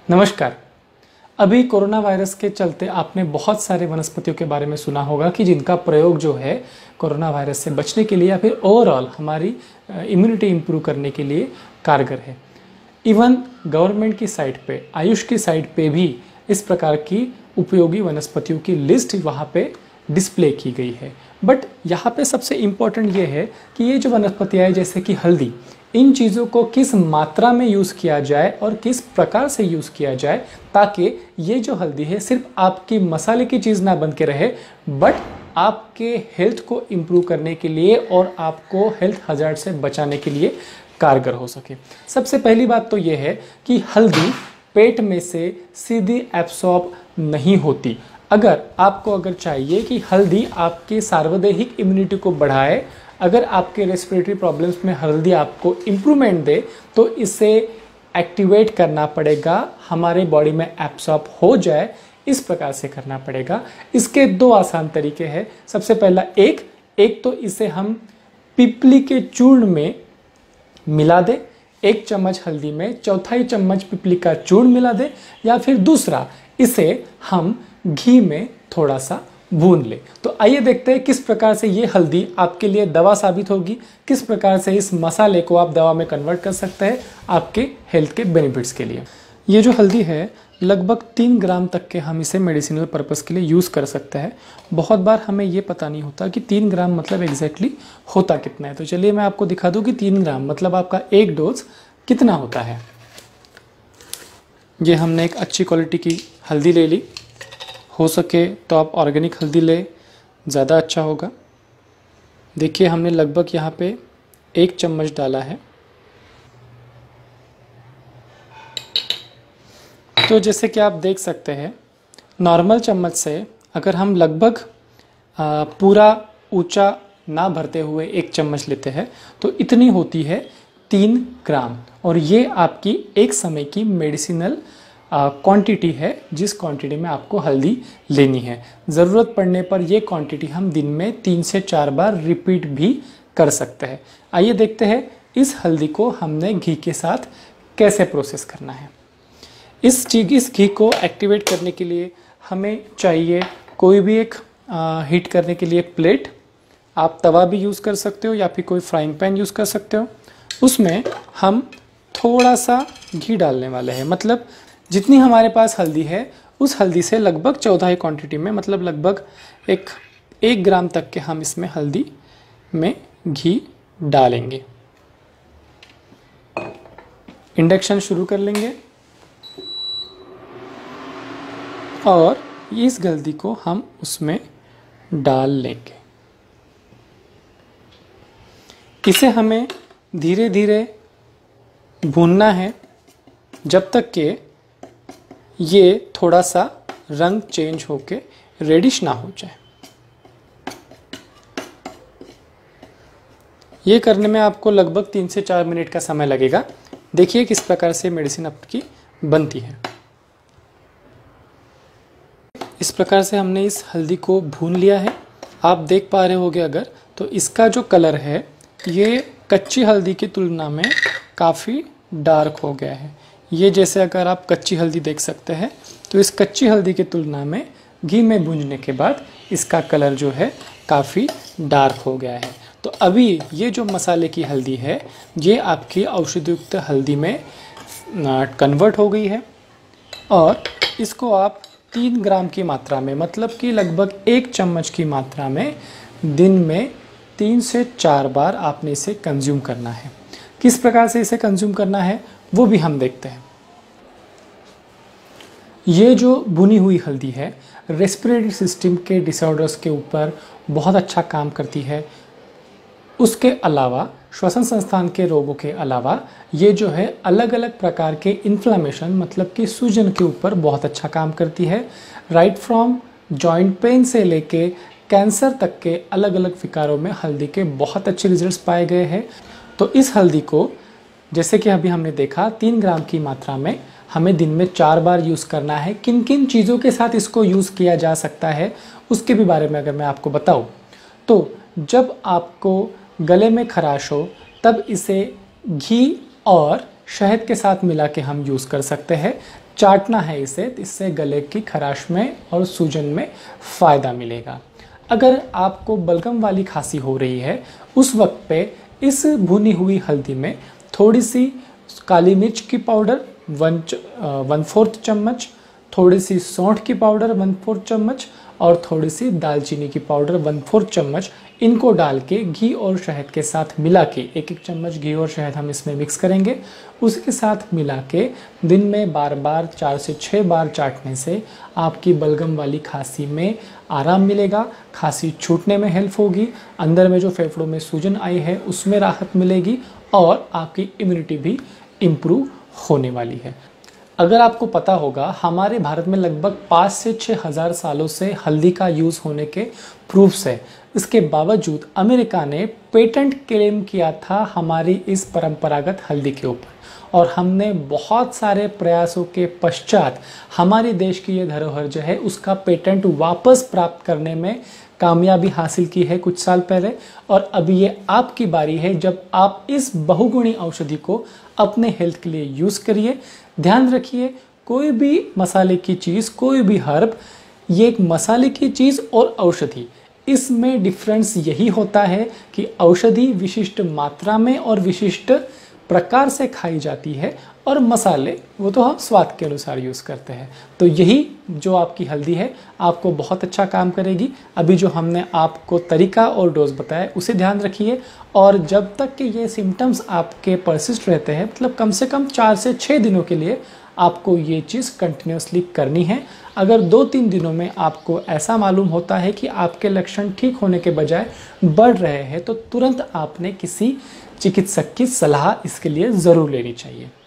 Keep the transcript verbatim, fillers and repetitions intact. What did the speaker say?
नमस्कार। अभी corona virus के चलते आपने बहुत सारे वनस्पतियों के बारे में सुना होगा कि जिनका प्रयोग जो है कोरोना वायरस से बचने के लिए या फिर ओवरऑल हमारी इम्यूनिटी इंप्रूव करने के लिए कारगर है। इवन गवर्नमेंट की साइट पे, आयुष की साइट पे भी इस प्रकार की उपयोगी वनस्पतियों की लिस्ट वहाँ पे डिस्प्ले की गई है। बट यहाँ पे सबसे इम्पोर्टेंट ये है कि ये जो वनस्पतियाँ हैं जैसे कि हल्दी, इन चीज़ों को किस मात्रा में यूज़ किया जाए और किस प्रकार से यूज़ किया जाए ताकि ये जो हल्दी है सिर्फ आपकी मसाले की चीज़ ना बन के रहे बट आपके हेल्थ को इम्प्रूव करने के लिए और आपको हेल्थ हजार्ड से बचाने के लिए कारगर हो सके। सबसे पहली बात तो ये है कि हल्दी पेट में से सीधी एब्सॉर्ब नहीं होती। अगर आपको अगर चाहिए कि हल्दी आपके सार्वदेहिक इम्यूनिटी को बढ़ाए, अगर आपके रेस्पिरेटरी प्रॉब्लम्स में हल्दी आपको इम्प्रूवमेंट दे तो इसे एक्टिवेट करना पड़ेगा, हमारे बॉडी में एब्सॉर्ब हो जाए, इस प्रकार से करना पड़ेगा। इसके दो आसान तरीके हैं। सबसे पहला एक एक तो इसे हम पिपली के चूर्ण में मिला दे, एक चम्मच हल्दी में चौथाई चम्मच पिपली का चूर्ण मिला दे, या फिर दूसरा इसे हम घी में थोड़ा सा भून ले। तो आइए देखते हैं किस प्रकार से ये हल्दी आपके लिए दवा साबित होगी, किस प्रकार से इस मसाले को आप दवा में कन्वर्ट कर सकते हैं आपके हेल्थ के बेनिफिट्स के लिए। ये जो हल्दी है लगभग तीन ग्राम तक के हम इसे मेडिसिनल पर्पस के लिए यूज़ कर सकते हैं। बहुत बार हमें ये पता नहीं होता कि तीन ग्राम मतलब एग्जैक्टली होता कितना है। तो चलिए मैं आपको दिखा दूँ कि तीन ग्राम मतलब आपका एक डोज कितना होता है। ये हमने एक अच्छी क्वालिटी की हल्दी ले ली, हो सके तो आप ऑर्गेनिक हल्दी ले, ज़्यादा अच्छा होगा। देखिए हमने लगभग यहाँ पे एक चम्मच डाला है। तो जैसे कि आप देख सकते हैं नॉर्मल चम्मच से अगर हम लगभग पूरा ऊंचा ना भरते हुए एक चम्मच लेते हैं तो इतनी होती है तीन ग्राम, और ये आपकी एक समय की मेडिसिनल क्वांटिटी है जिस क्वांटिटी में आपको हल्दी लेनी है। ज़रूरत पड़ने पर ये क्वांटिटी हम दिन में तीन से चार बार रिपीट भी कर सकते हैं। आइए देखते हैं इस हल्दी को हमने घी के साथ कैसे प्रोसेस करना है। इस चीज इस घी को एक्टिवेट करने के लिए हमें चाहिए कोई भी एक आ, हीट करने के लिए प्लेट। आप तवा भी यूज़ कर सकते हो या फिर कोई फ्राइंग पैन यूज़ कर सकते हो। उसमें हम थोड़ा सा घी डालने वाले हैं, मतलब जितनी हमारे पास हल्दी है उस हल्दी से लगभग चौथाई क्वांटिटी में, मतलब लगभग एक एक ग्राम तक के हम इसमें हल्दी में घी डालेंगे। इंडक्शन शुरू कर लेंगे और इस हल्दी को हम उसमें डाल लेंगे। इसे हमें धीरे धीरे भूनना है जब तक कि ये थोड़ा सा रंग चेंज होके रेडिश ना हो जाए। ये करने में आपको लगभग तीन से चार मिनट का समय लगेगा। देखिए किस प्रकार से मेडिसिन आपकी बनती है। इस प्रकार से हमने इस हल्दी को भून लिया है। आप देख पा रहे होगे अगर तो इसका जो कलर है ये कच्ची हल्दी की तुलना में काफ़ी डार्क हो गया है। ये जैसे अगर आप कच्ची हल्दी देख सकते हैं तो इस कच्ची हल्दी की तुलना में घी में भूनने के बाद इसका कलर जो है काफ़ी डार्क हो गया है। तो अभी ये जो मसाले की हल्दी है ये आपकी औषधियुक्त हल्दी में कन्वर्ट हो गई है और इसको आप तीन ग्राम की मात्रा में, मतलब कि लगभग एक चम्मच की मात्रा में दिन में तीन से चार बार आपने इसे कंज्यूम करना है। किस प्रकार से इसे कंज्यूम करना है वो भी हम देखते हैं। ये जो भुनी हुई हल्दी है रेस्पिरेटरी सिस्टम के डिसऑर्डर्स के ऊपर बहुत अच्छा काम करती है। उसके अलावा श्वसन संस्थान के रोगों के अलावा ये जो है अलग अलग प्रकार के इन्फ्लामेशन, मतलब कि सूजन के ऊपर बहुत अच्छा काम करती है। राइट फ्रॉम जॉइंट पेन से लेके कैंसर तक के अलग अलग विकारों में हल्दी के बहुत अच्छे रिजल्ट्स पाए गए हैं। तो इस हल्दी को जैसे कि अभी हमने देखा तीन ग्राम की मात्रा में हमें दिन में चार बार यूज़ करना है। किन किन चीज़ों के साथ इसको यूज़ किया जा सकता है उसके भी बारे में अगर मैं आपको बताऊं तो जब आपको गले में खराश हो तब इसे घी और शहद के साथ मिला के हम यूज़ कर सकते हैं। चाटना है इसे, इससे गले की खराश में और सूजन में फ़ायदा मिलेगा। अगर आपको बलगम वाली खांसी हो रही है उस वक्त पे इस भुनी हुई हल्दी में थोड़ी सी काली मिर्च की पाउडर वन वन फोर्थ चम्मच, थोड़ी सी सौंठ की पाउडर वन फोर्थ चम्मच और थोड़ी सी दालचीनी की पाउडर वन फोर्थ चम्मच, इनको डाल के घी और शहद के साथ मिला के एक एक चम्मच घी और शहद हम इसमें मिक्स करेंगे। उसके साथ मिला के दिन में बार बार चार से छः बार चाटने से आपकी बलगम वाली खांसी में आराम मिलेगा, खांसी छूटने में हेल्प होगी, अंदर में जो फेफड़ों में सूजन आई है उसमें राहत मिलेगी और आपकी इम्यूनिटी भी इम्प्रूव होने वाली है। अगर आपको पता होगा, हमारे भारत में लगभग पाँच से छः हज़ार सालों से हल्दी का यूज़ होने के प्रूफ्स है। इसके बावजूद अमेरिका ने पेटेंट क्लेम किया था हमारी इस परंपरागत हल्दी के ऊपर और हमने बहुत सारे प्रयासों के पश्चात हमारे देश की ये धरोहर जो है उसका पेटेंट वापस प्राप्त करने में कामयाबी हासिल की है कुछ साल पहले। और अभी ये आपकी बारी है जब आप इस बहुगुणी औषधि को अपने हेल्थ के लिए यूज़ करिए। ध्यान रखिए, कोई भी मसाले की चीज़, कोई भी हर्ब, ये एक मसाले की चीज़ और औषधि, इसमें डिफरेंस यही होता है कि औषधि विशिष्ट मात्रा में और विशिष्ट प्रकार से खाई जाती है और मसाले वो तो हम स्वाद के अनुसार यूज़ करते हैं। तो यही जो आपकी हल्दी है आपको बहुत अच्छा काम करेगी। अभी जो हमने आपको तरीका और डोज बताया उसे ध्यान रखिए और जब तक कि ये सिम्टम्स आपके परसिस्ट रहते हैं, मतलब कम से कम चार से छः दिनों के लिए आपको ये चीज़ कंटिन्यूसली करनी है। अगर दो तीन दिनों में आपको ऐसा मालूम होता है कि आपके लक्षण ठीक होने के बजाय बढ़ रहे हैं तो तुरंत आपने किसी चिकित्सक की सलाह इसके लिए ज़रूर लेनी चाहिए।